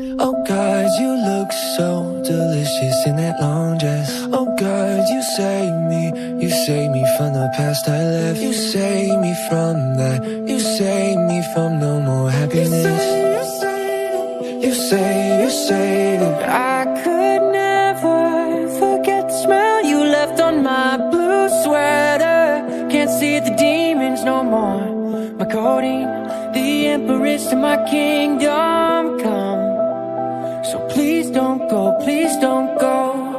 Oh God, you look so delicious in that long dress. Oh God, you save me from the past I left. You save me from that, you save me from no more happiness. You say that I could never forget the smell you left on my blue sweater. Can't see the demons no more. My codeine, the empress to my kingdom come. So please don't go, please don't go.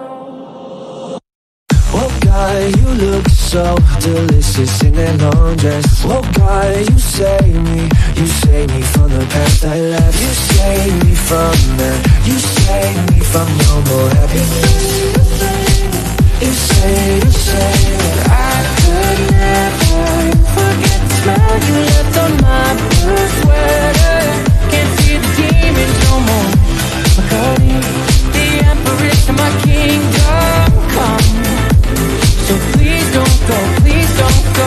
Oh God, you look so delicious in that long dress. Oh God, you save me from the past I left. You save me from that, you save me from no more happiness. You say that I could never forget the smell you left on my blue sweater. Can't see the demons no more. My codeine, the empress to my kingdom come. So please don't go, please don't go.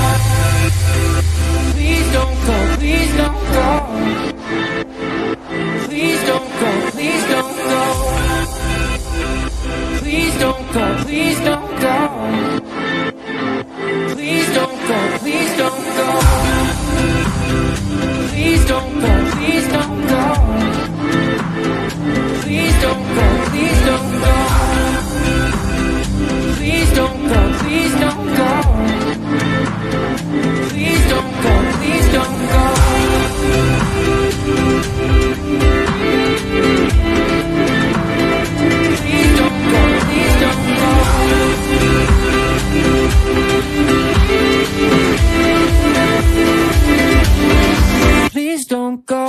Please don't go, please don't go. Please don't go, please don't go. Please don't go, please don't go. Please don't go, please don't go. Please don't go, please don't go. Please don't go, please don't go. Please don't go, please don't go. Please don't go, please don't go. Please don't go, please don't go. Please don't go.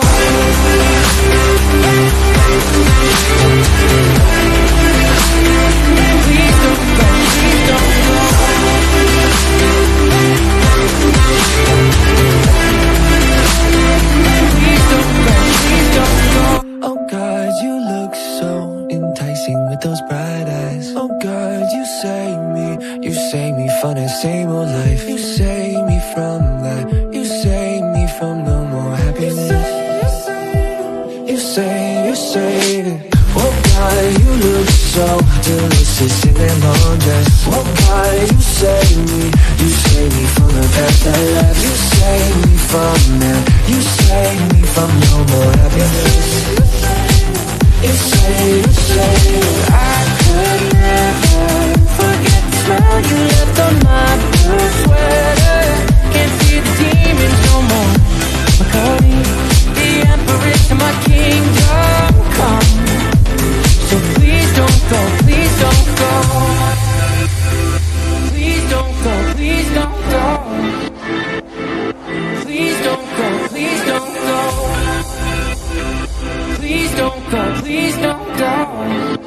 Those bright eyes. Oh God, you save me from the same old life. You save me from that, you save me from no more happiness. You say that. Oh God, you look so delicious in that long dress. Oh God, you save me from the past I left. You save me from that, you save me from no more happiness. You say that I could never forget the smell you left on my blue sweater. Can't see the demons no more. My codeine, the empress to my kingdom come. So please don't go, please don't go. Please don't go, please don't go. Please don't go, please don't go. Please don't go, please don't go.